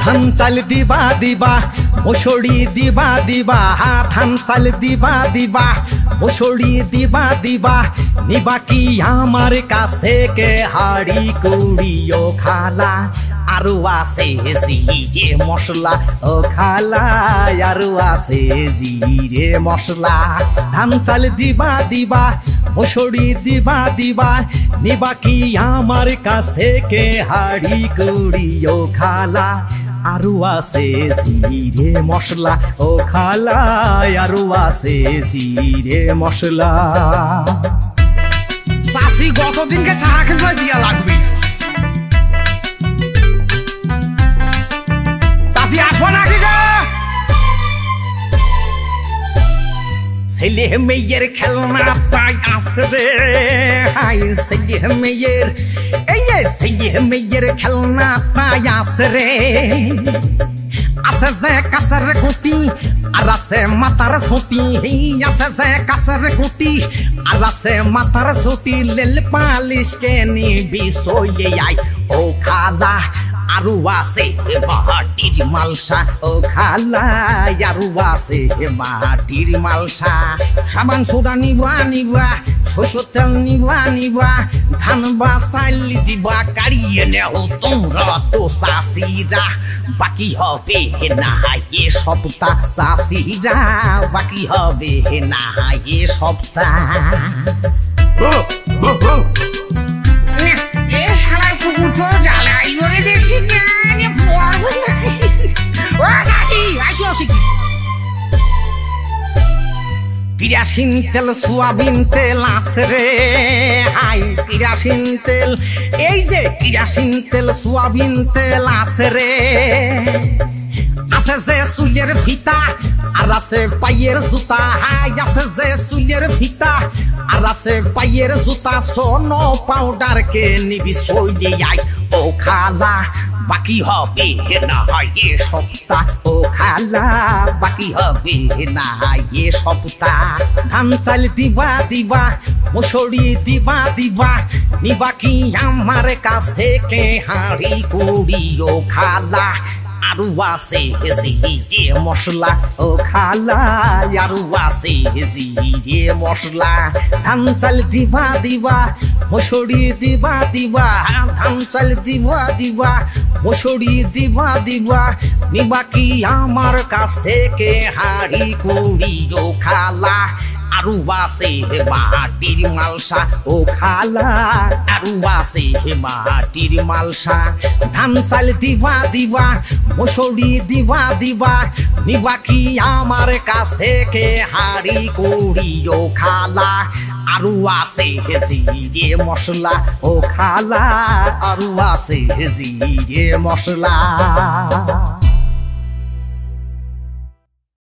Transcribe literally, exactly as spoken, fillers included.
ধান চাল দিবা দিবা মুসুরি দিবা দিবা ধান চাল দিবা দিবা মুসুরি দিবা দিবা নিবা কি আমার কাছ থেকে হাড়ি কুড়িও খালা আরো আছে জিরে মশলা ও খালা আরো আছে জিরে মশলা ধান চাল দিবা দিবা মুসুরি দিবা দিবা নিবা কি আমার কাছ থেকে হাড়ি কুড়িও খালা আরো আছে জিরে মশলা ও খালা আরো আছে জিরে মশলা চাষি গতদিনকে টাকা খেতে দিয়া লাগবে চাষি আসবো নাকি গো ছেলে মেয়ের খেলনা পাই আছে রে হাই ছেলে মেয়ের এই যে ছেলে মেয়ের খেলনা পাই আছে রে আছে যে কাছের গুটি আর আছে মাথার ছুটি আছে যে কাছের গুটি আর আছে মাথার ছুটি লেল পালিশকে নিবি সইয়ে আই ও খালা আরো আছে মাটির মালসা ও খালা আরো আছে মাটির মালসা সাবান সোডা নিবা নিবা সরষের তেল নিবা নিবা ধান বা চাল দিবা কাড়িয়ে নেও তোমরা তো চাষিরা বাকি হবে না এ সপ্তাহ চাষিরা বাকি হবে না এ সপ্তাহ কিরাসিন তেল সোয়াবিন তেল আছে রে হাই কিরাসিন তেল এই যে কিরাসিন তেল সোয়াবিন তেল আছে রে আছে যে চুলের ফিতা আর আছে পায়ের জুতা হাই আছে যে চুলের ফিতা আর আছে পায়ের জুতা সোনো পাউডার কে নিবি সইলে আই ও খালা বাকি হবে না এ সপ্তাহ ও খালা বাকি হবে না এ সপ্তাহ ধান চাল দিবা দিবা মুসুরি দিবা দিবা নিবা কি আমার কাছ থেকে হাড়ি কুড়িও খালা আরো আছে জিরে মশলা ও খালা আরো আছে জিরে মশলা ধান চাল দিবা দিবা মুসুরি দিবা দিবা ধান চাল দিবা দিবা মুসুরি দিবা দিবা নিবা কি আমার কাছ থেকে হাড়ি কুড়িও খালা আরো আছে মাটির মালসা ও খালা আরো আছে মাটির মালসা ধান চাল দিবা দিবা মুসুরি দিবা দিবা নিবা কি আমার কাছ থেকে হাড়ি কুড়িও খালা আরো আছে জিরে মশলা ও খালা আরো আছে জিরে মশলা।